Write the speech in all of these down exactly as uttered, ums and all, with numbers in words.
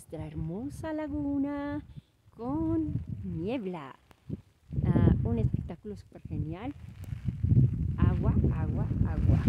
nuestra hermosa laguna con niebla. Ah, un espectáculo súper genial. Agua, agua, agua.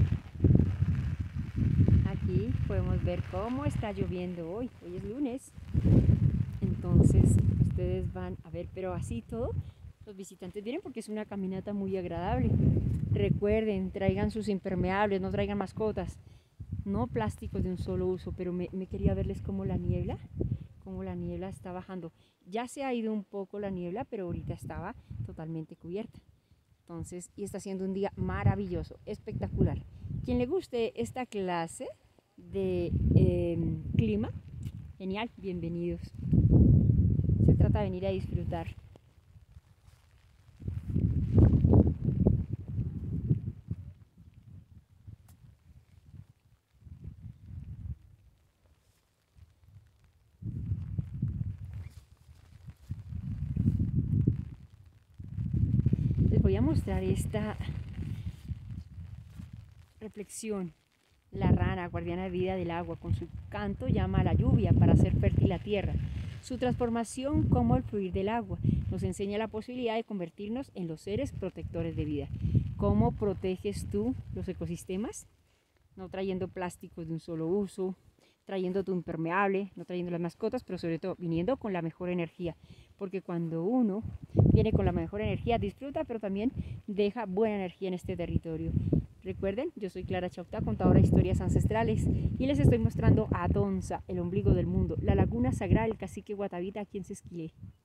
Aquí podemos ver cómo está lloviendo hoy. Hoy es lunes. Entonces ustedes van a ver, pero así todo, los visitantes vienen porque es una caminata muy agradable. Recuerden, traigan sus impermeables, no traigan mascotas, no plásticos de un solo uso, pero me, me quería verles cómo la niebla, cómo la niebla está bajando. Ya se ha ido un poco la niebla, pero ahorita estaba totalmente cubierta. Entonces, y está siendo un día maravilloso, espectacular. Quien le guste esta clase de eh, clima, genial, bienvenidos. Se trata de venir a disfrutar. Les voy a mostrar esta reflexión. La rana, guardiana de vida del agua, con su canto llama a la lluvia para hacer fértil la tierra. Su transformación como el fluir del agua nos enseña la posibilidad de convertirnos en los seres protectores de vida. ¿Cómo proteges tú los ecosistemas? No trayendo plásticos de un solo uso, trayendo tu impermeable, no trayendo las mascotas, pero sobre todo viniendo con la mejor energía. Porque cuando uno viene con la mejor energía, disfruta, pero también deja buena energía en este territorio. Recuerden, yo soy Clara Chautá, contadora de historias ancestrales, y les estoy mostrando a Atonza, el ombligo del mundo, la laguna sagrada del cacique Guatavita aquí en Sesquilé.